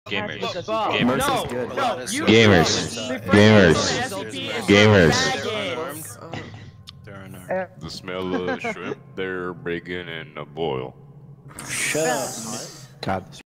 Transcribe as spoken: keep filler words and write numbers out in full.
Gamers. Fuck. Gamers. No, is good. no, you Gamers. Gamers. Gamers. Gamers. The smell of shrimp, they're bacon, and a boil. Shut up. God.